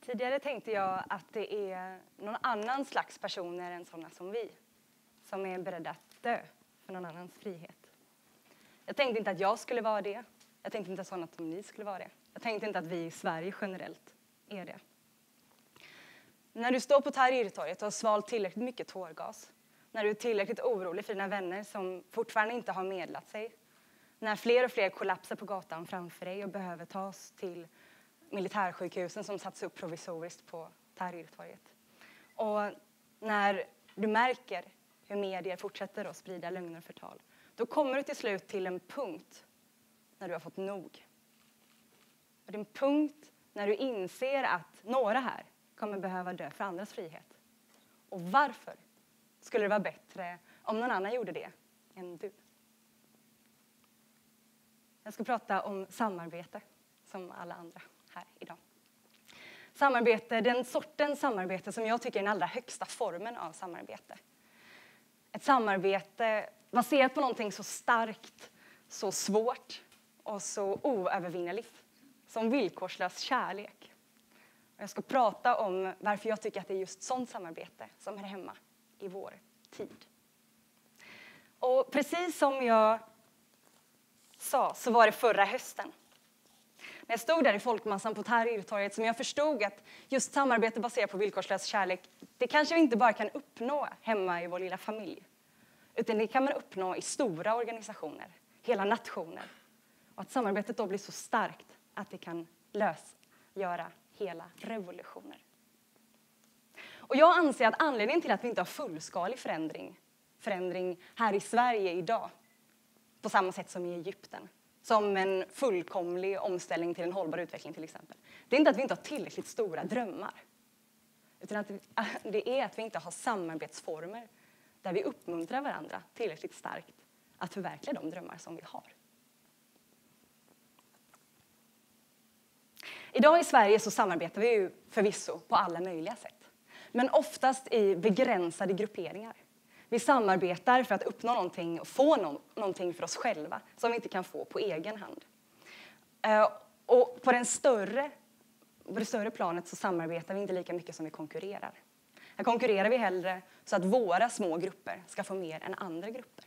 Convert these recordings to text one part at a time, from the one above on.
Tidigare tänkte jag att det är någon annan slags personer än sådana som vi, som är beredda att dö för någon annans frihet. Jag tänkte inte att jag skulle vara det. Jag tänkte inte att sådana som ni skulle vara det. Jag tänkte inte att vi i Sverige generellt är det. När du står på Tahrirtorget och har svalt tillräckligt mycket tårgas, när du är tillräckligt orolig för dina vänner som fortfarande inte har medlat sig, när fler och fler kollapsar på gatan framför dig och behöver tas till militärsjukhusen som satts upp provisoriskt på Tahrirtorget. Och när du märker hur medier fortsätter att sprida lögner och förtal, då kommer du till slut till en punkt när du har fått nog. Och det är en punkt när du inser att några här kommer behöva dö för andras frihet. Och varför skulle det vara bättre om någon annan gjorde det än du? Jag ska prata om samarbete som alla andra här idag. Samarbete, den sortens samarbete som jag tycker är den allra högsta formen av samarbete. Ett samarbete baserat på någonting så starkt, så svårt och så oövervinneligt som villkorslös kärlek. Och jag ska prata om varför jag tycker att det är just sånt samarbete som hör hemma i vår tid. Och precis som jag sa så var det förra hösten. När jag stod där i folkmassan på Tahrirtorget som jag förstod att just samarbete baserat på villkorslös kärlek, det kanske vi inte bara kan uppnå hemma i vår lilla familj. Utan det kan man uppnå i stora organisationer, hela nationer. Och att samarbetet då blir så starkt att det kan lösgöra hela revolutioner. Och jag anser att anledningen till att vi inte har fullskalig förändring här i Sverige idag, på samma sätt som i Egypten, som en fullkomlig omställning till en hållbar utveckling till exempel. Det är inte att vi inte har tillräckligt stora drömmar. Utan att det är att vi inte har samarbetsformer där vi uppmuntrar varandra tillräckligt starkt att förverkliga de drömmar som vi har. Idag i Sverige så samarbetar vi ju förvisso på alla möjliga sätt. Men oftast i begränsade grupperingar. Vi samarbetar för att uppnå någonting och få någonting för oss själva som vi inte kan få på egen hand. Och på det större planet så samarbetar vi inte lika mycket som vi konkurrerar. Här konkurrerar vi hellre så att våra små grupper ska få mer än andra grupper.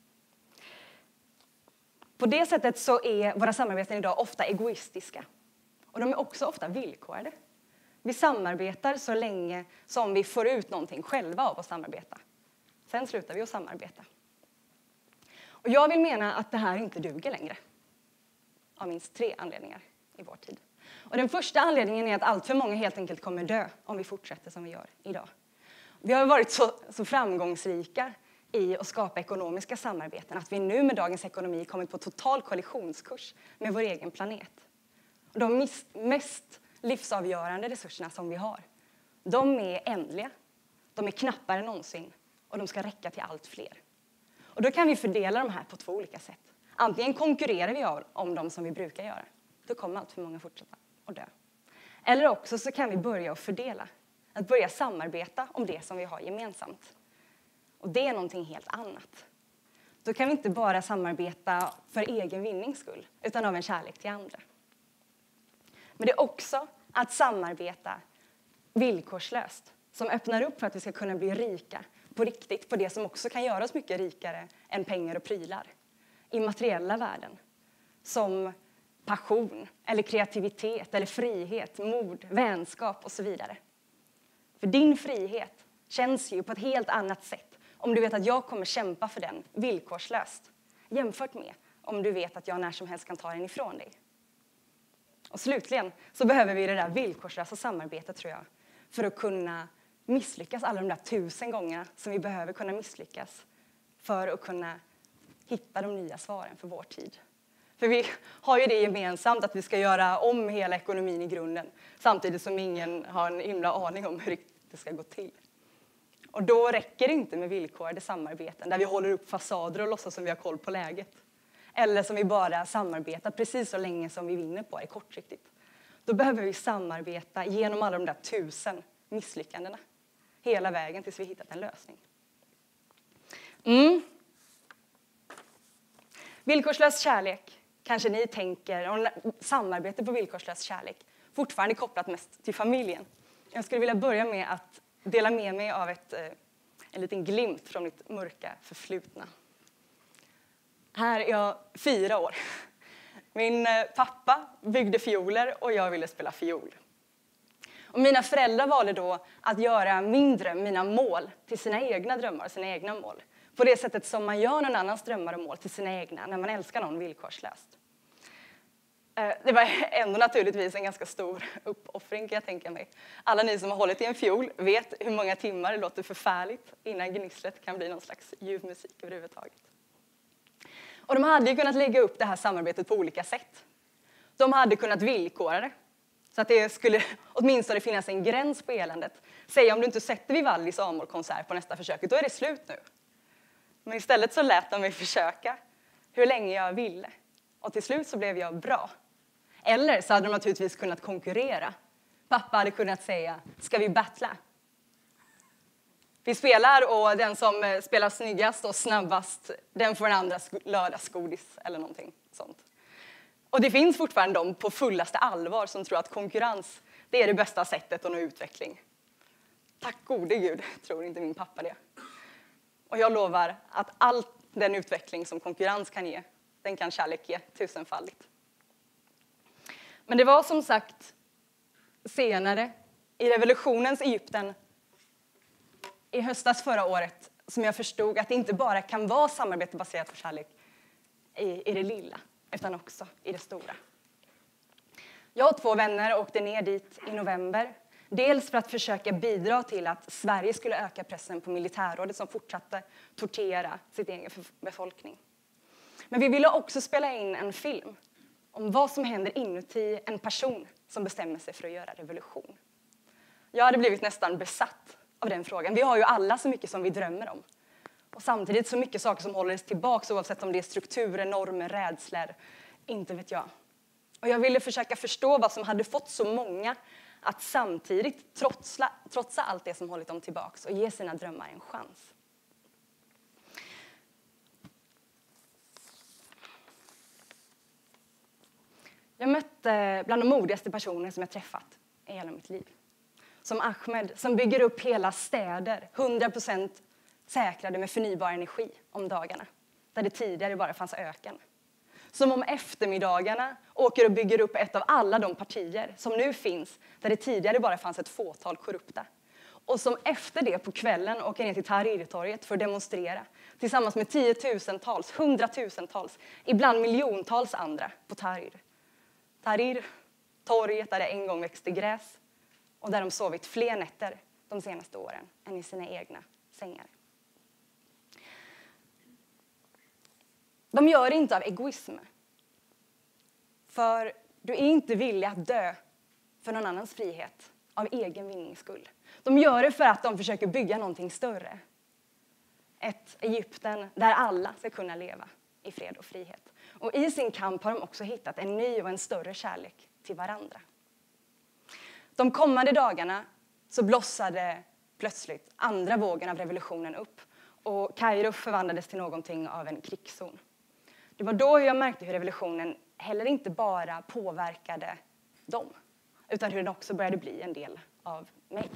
På det sättet så är våra samarbeten idag ofta egoistiska. Och de är också ofta villkorade. Vi samarbetar så länge som vi får ut någonting själva av att samarbeta. Sen slutar vi att samarbeta. Och jag vill mena att det här inte duger längre. Av minst 3 anledningar i vår tid. Och den första anledningen är att allt för många helt enkelt kommer dö om vi fortsätter som vi gör idag. Vi har varit så framgångsrika i att skapa ekonomiska samarbeten att vi nu med dagens ekonomi kommit på total kollisionskurs med vår egen planet. Och de mest livsavgörande resurserna som vi har, de är ändliga, de är knappare än någonsin och de ska räcka till allt fler. Och då kan vi fördela de här på 2 olika sätt. Antingen konkurrerar vi om dem som vi brukar göra, då kommer allt för många fortsätta att dö. Eller också så kan vi börja att fördela, att börja samarbeta om det som vi har gemensamt. Och det är någonting helt annat. Då kan vi inte bara samarbeta för egen vinnings skull, utan av en kärlek till andra. Men det är också att samarbeta villkorslöst som öppnar upp för att vi ska kunna bli rika på riktigt, på det som också kan göra oss mycket rikare än pengar och prylar. I materiella värden, som passion, eller kreativitet, eller frihet, mod, vänskap och så vidare. För din frihet känns ju på ett helt annat sätt om du vet att jag kommer kämpa för den villkorslöst, jämfört med om du vet att jag när som helst kan ta den ifrån dig. Och slutligen så behöver vi det där villkorslösa samarbetet, tror jag, för att kunna misslyckas alla de där 1000 gångerna som vi behöver kunna misslyckas för att kunna hitta de nya svaren för vår tid. För vi har ju det gemensamt att vi ska göra om hela ekonomin i grunden samtidigt som ingen har en himla aning om hur det ska gå till. Och då räcker det inte med villkorade samarbeten där vi håller upp fasader och låtsas som vi har koll på läget. Eller som vi bara samarbetar precis så länge som vi vinner på det kortsiktigt. Då behöver vi samarbeta genom alla de där 1000 misslyckandena. Hela vägen tills vi hittat en lösning. Villkorslös kärlek, kanske ni tänker, och samarbete på villkorslös kärlek. fortfarande kopplat mest till familjen. Jag skulle vilja börja med att dela med mig av en liten glimt från mitt mörka förflutna. Här är jag 4 år. Min pappa byggde fioler och jag ville spela fiol. Och mina föräldrar valde då att göra min dröm, mina mål, till sina egna drömmar och sina egna mål. På det sättet som man gör någon annans drömmar och mål till sina egna när man älskar någon villkorslöst. Det var ändå naturligtvis en ganska stor uppoffring kan jag tänka mig. Alla ni som har hållit i en fiol vet hur många timmar det låter förfärligt innan gnisslet kan bli någon slags ljuv musik överhuvudtaget. Och de hade ju kunnat lägga upp det här samarbetet på olika sätt. De hade kunnat villkora det. Så att det skulle åtminstone finnas en gräns på eländet. Säg om du inte sätter Vivaldis A-moll-konsert på nästa försök, då är det slut nu. Men istället så lät de mig försöka hur länge jag ville. Och till slut så blev jag bra. Eller så hade de naturligtvis kunnat konkurrera. Pappa hade kunnat säga, ska vi battla? Vi spelar och den som spelar snyggast och snabbast, den får en andras lördagsgodis eller någonting sånt. Och det finns fortfarande de på fullaste allvar som tror att konkurrens, det är det bästa sättet att nå utveckling. Tack gode Gud, tror inte min pappa det. Och jag lovar att all den utveckling som konkurrens kan ge, den kan kärlek ge tusenfaldigt. Men det var som sagt senare, i revolutionens Egypten, i höstas förra året, som jag förstod att det inte bara kan vara samarbete baserat på kärlek i det lilla, utan också i det stora. Jag och 2 vänner åkte ner dit i november. Dels för att försöka bidra till att Sverige skulle öka pressen på militärrådet som fortsatte tortera sin egen befolkning. Men vi ville också spela in en film om vad som händer inuti en person som bestämmer sig för att göra revolution. Jag hade blivit nästan besatt av den frågan. Vi har ju alla så mycket som vi drömmer om. Och samtidigt så mycket saker som håller oss tillbaka oavsett om det är strukturer, normer, rädslor. Inte vet jag. Och jag ville försöka förstå vad som hade fått så många att samtidigt trotsa allt det som hållit dem tillbaka och ge sina drömmar en chans. Jag mötte bland de modigaste personer som jag träffat i hela mitt liv. Som Ahmed, som bygger upp hela städer, 100% säkrade med förnybar energi om dagarna. Där det tidigare bara fanns öken. Som om eftermiddagarna åker och bygger upp ett av alla de partier som nu finns där det tidigare bara fanns ett fåtal korrupta. Och som efter det på kvällen åker ner till Tahrirtorget för att demonstrera tillsammans med 10-tusentals, 100-tusentals, ibland miljontals andra på Tahrir. Tahrir, torget där det en gång växte gräs och där de sovit fler nätter de senaste åren än i sina egna sängar. De gör det inte av egoism. För du är inte villig att dö för någon annans frihet av egen vinnings skull. De gör det för att de försöker bygga någonting större. Ett Egypten där alla ska kunna leva i fred och frihet. Och i sin kamp har de också hittat en ny och en större kärlek till varandra. De kommande dagarna så blossade plötsligt andra vågen av revolutionen upp. Och Kairo förvandlades till någonting av en krigszon. Det var då jag märkte hur revolutionen heller inte bara påverkade dem. Utan hur den också började bli en del av mig.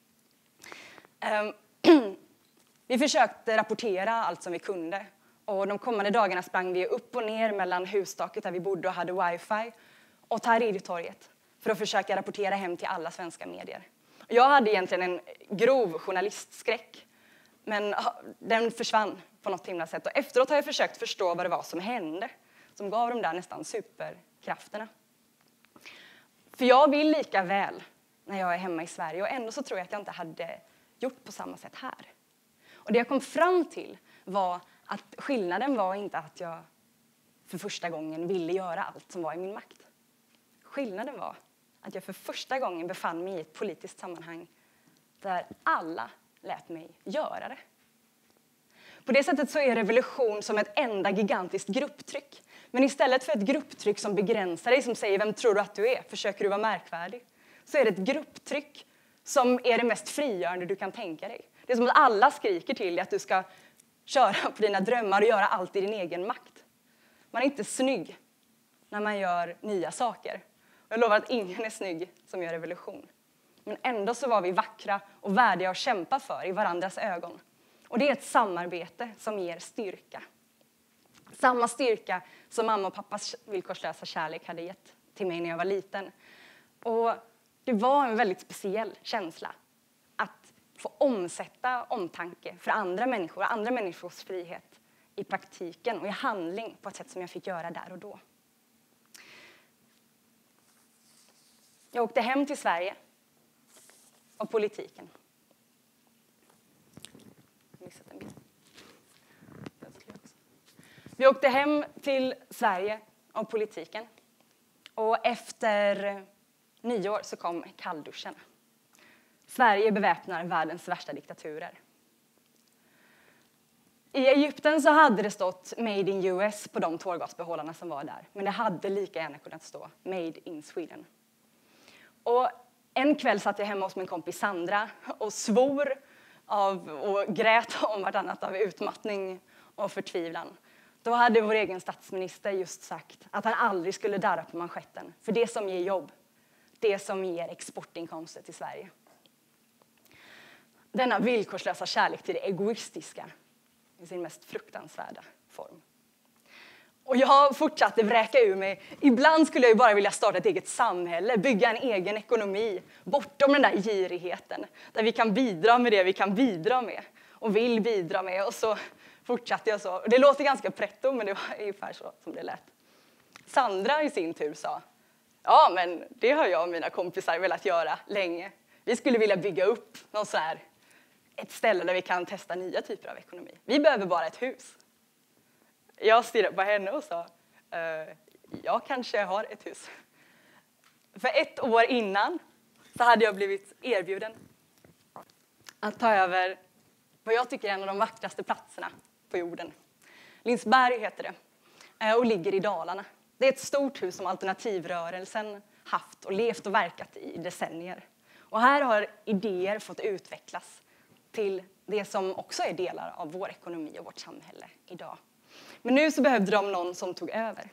Vi försökte rapportera allt som vi kunde. Och de kommande dagarna sprang vi upp och ner mellan hustaket där vi bodde och hade wifi. Och Tahrirtorget. För att försöka rapportera hem till alla svenska medier. Jag hade egentligen en grov journalistskräck. Men den försvann på något himla sätt. Och efteråt har jag försökt förstå vad det var som hände. Som gav de där nästan superkrafterna. För jag vill lika väl när jag är hemma i Sverige. Och ändå så tror jag att jag inte hade gjort på samma sätt här. Och det jag kom fram till var att skillnaden var inte att jag för första gången ville göra allt som var i min makt. Skillnaden var att jag för första gången befann mig i ett politiskt sammanhang där alla lät mig göra det. På det sättet så är revolution som ett enda gigantiskt grupptryck. Men istället för ett grupptryck som begränsar dig, som säger vem tror du att du är, försöker du vara märkvärdig, så är det ett grupptryck som är det mest frigörande du kan tänka dig. Det är som att alla skriker till dig att du ska köra på dina drömmar och göra allt i din egen makt. Man är inte snygg när man gör nya saker. Jag lovar att ingen är snygg som gör revolution. Men ändå så var vi vackra och värdiga att kämpa för i varandras ögon. Och det är ett samarbete som ger styrka. Samma styrka som mamma och pappas villkorslösa kärlek hade gett till mig när jag var liten. Och det var en väldigt speciell känsla att få omsätta omtanke för andra människor och andra människors frihet i praktiken och i handling på ett sätt som jag fick göra där och då. Jag åkte hem till Sverige av politiken. Vi åkte hem till Sverige av politiken och efter nyår så kom kallduschen. Sverige beväpnar världens värsta diktaturer. I Egypten så hade det stått Made in US på de tårgasbehållarna som var där. Men det hade lika gärna kunnat stå Made in Sweden. Och en kväll satt jag hemma hos min kompis Sandra och svor och grät om vartannat av utmattning och förtvivlan. Då hade vår egen statsminister just sagt att han aldrig skulle darra på manschetten. För det som ger jobb, det som ger exportinkomster till Sverige. Denna villkorslösa kärlek till det egoistiska i sin mest fruktansvärda form. Och jag fortsatte vräka ur mig. Ibland skulle jag ju bara vilja starta ett eget samhälle, bygga en egen ekonomi, bortom den där girigheten. Där vi kan bidra med det vi kan bidra med och vill bidra med. Och så fortsatte jag så. Det låter ganska pretto, men det var ungefär så som det lät. Sandra i sin tur sa, ja men det har jag och mina kompisar velat göra länge. Vi skulle vilja bygga upp någon så här, ett ställe där vi kan testa nya typer av ekonomi. Vi behöver bara ett hus. Jag stirrade på henne och sa, jag kanske har ett hus. För 1 år innan så hade jag blivit erbjuden att ta över vad jag tycker är en av de vackraste platserna på jorden. Linsberg heter det och ligger i Dalarna. Det är ett stort hus som alternativrörelsen haft och levt och verkat i decennier. Och här har idéer fått utvecklas till det som också är delar av vår ekonomi och vårt samhälle idag. Men nu så behövde de någon som tog över.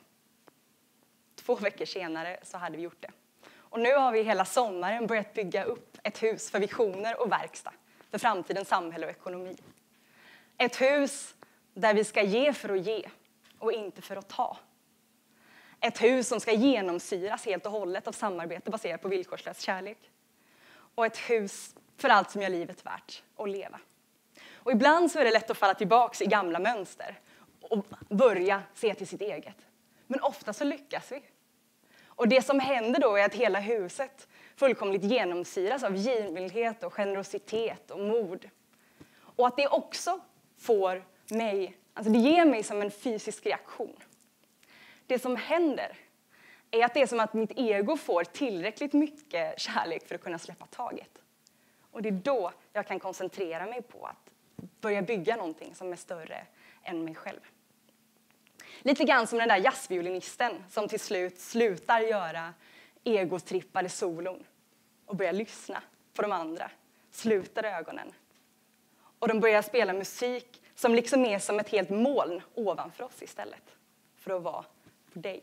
2 veckor senare så hade vi gjort det. Och nu har vi hela sommaren börjat bygga upp ett hus för visioner och verkstad. För framtidens samhälle och ekonomi. Ett hus där vi ska ge för att ge och inte för att ta. Ett hus som ska genomsyras helt och hållet av samarbete baserat på villkorslös kärlek. Och ett hus för allt som gör livet värt att leva. Och ibland så är det lätt att falla tillbaka i gamla mönster och börja se till sitt eget. Men ofta så lyckas vi. Och det som händer då är att hela huset fullkomligt genomsyras av givmildhet och generositet och mod. Och att det också får mig, alltså det ger mig som en fysisk reaktion. Det som händer är att det är som att mitt ego får tillräckligt mycket kärlek för att kunna släppa taget. Och det är då jag kan koncentrera mig på att börja bygga någonting som är större än mig själv. Lite grann som den där jazzviolinisten som till slut slutar göra egotrippade solon och börjar lyssna på de andra, slutar ögonen. Och de börjar spela musik som liksom är som ett helt moln ovanför oss istället för att vara för dig.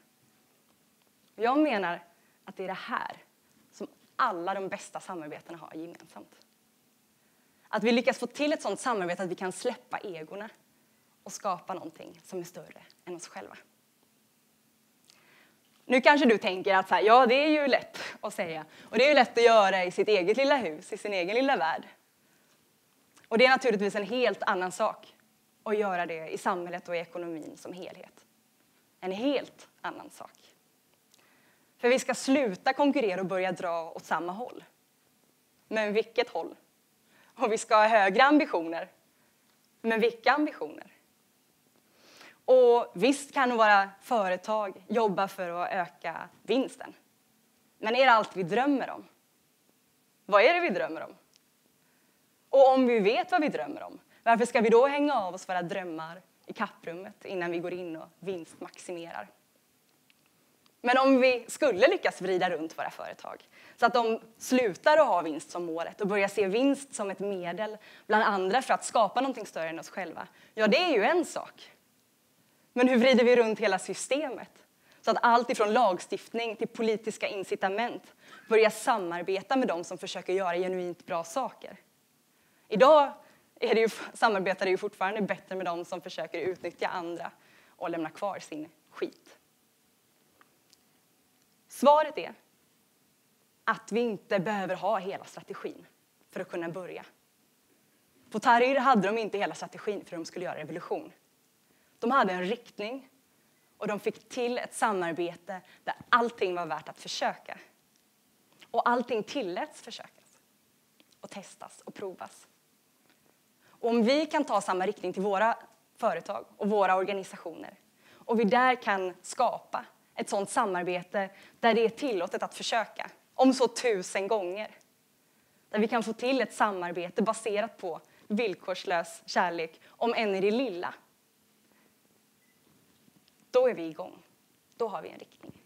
Jag menar att det är det här som alla de bästa samarbetena har gemensamt. Att vi lyckas få till ett sådant samarbete att vi kan släppa egorna och skapa någonting som är större än oss själva. Nu kanske du tänker att så här, ja, det är ju lätt att säga. Och det är ju lätt att göra i sitt eget lilla hus, i sin egen lilla värld. Och det är naturligtvis en helt annan sak att göra det i samhället och i ekonomin som helhet. En helt annan sak. För vi ska sluta konkurrera och börja dra åt samma håll. Men vilket håll? Och vi ska ha högre ambitioner. Men vilka ambitioner? Och visst kan våra företag jobba för att öka vinsten. Men är det allt vi drömmer om? Vad är det vi drömmer om? Och om vi vet vad vi drömmer om, varför ska vi då hänga av oss våra drömmar i kapprummet innan vi går in och vinstmaximerar? Men om vi skulle lyckas vrida runt våra företag så att de slutar att ha vinst som målet och börjar se vinst som ett medel bland andra för att skapa någonting större än oss själva. Ja, det är ju en sak. Men hur vrider vi runt hela systemet Så att allt ifrån lagstiftning till politiska incitament börjar samarbeta med de som försöker göra genuint bra saker. Idag samarbetar det ju fortfarande bättre med de som försöker utnyttja andra och lämna kvar sin skit. Svaret är att vi inte behöver ha hela strategin för att kunna börja. På Tahrir hade de inte hela strategin för att de skulle göra revolution. De hade en riktning och de fick till ett samarbete där allting var värt att försöka. Och allting tilläts försökas och testas och provas. Och om vi kan ta samma riktning till våra företag och våra organisationer och vi där kan skapa ett sådant samarbete där det är tillåtet att försöka, om så 1000 gånger. Där vi kan få till ett samarbete baserat på villkorslös kärlek, om än i det lilla. Då är vi igång. Då har vi en riktning.